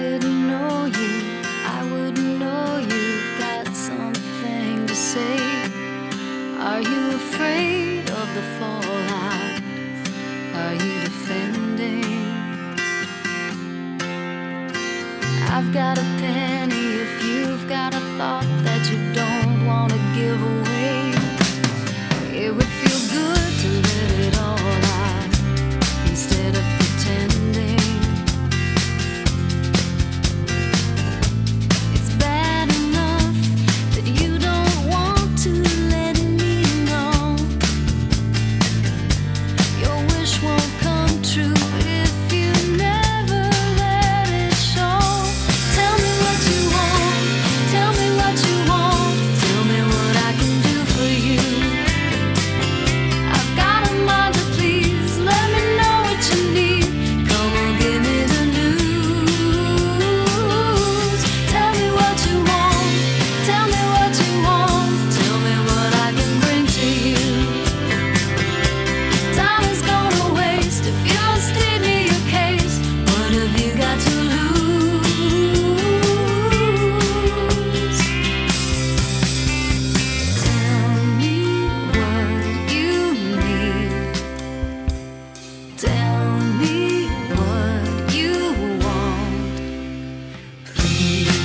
didn't know you, I wouldn't know you've got something to say. Are you afraid of the fallout? Are you defending? I've got a penny if you've got a thought that you don't want to give away. It would feel good to let it all out instead of pretending. It's bad enough that you don't want to let me know. Your wish won't come true if you never let it show. Tell me what you want, tell me what you want, tell me what I can do for you. I've got a mind to please, let me know what you need. Come on, give me the news. Tell me what you want, tell me what you want, tell me what I can bring to you. Time is gonna waste if you don't state me your case. What have you got to lose? Tell me what you need. Tell me what you want, please.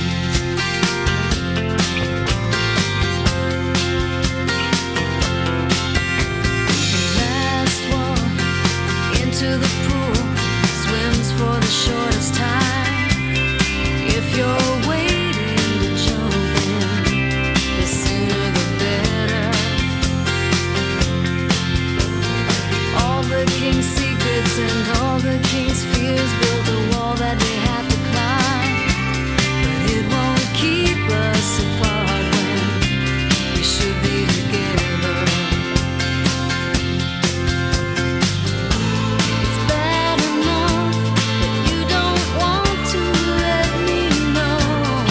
Last one into the pool swims for the shortest time. If you're waiting to jump in, the sooner the better. All the king's secrets and all the king's fears build a wall that they have to climb, but it won't keep us apart when we should be together. It's bad enough that you don't want to let me know.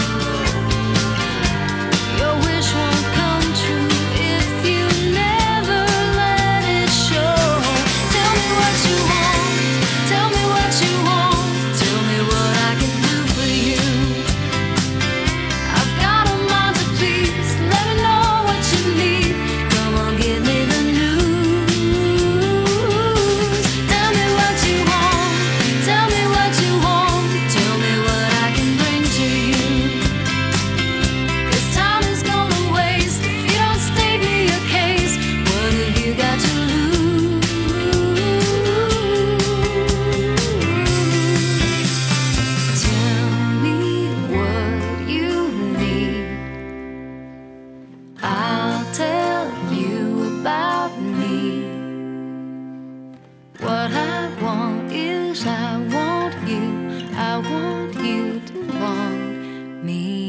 Your wish won't come true if you never let it show. Tell me what you want, tell me what you want, tell me what I can do for you. I've got a mind to please, let me know what you need. Come on, give me the news. Tell me what you want, tell me what you want, tell me what I can bring to you. 'Cause time is gonna waste if you don't state me your case. What have you got to lose? Tell me what you need. I'll tell you about me. What I want is I want you to want me.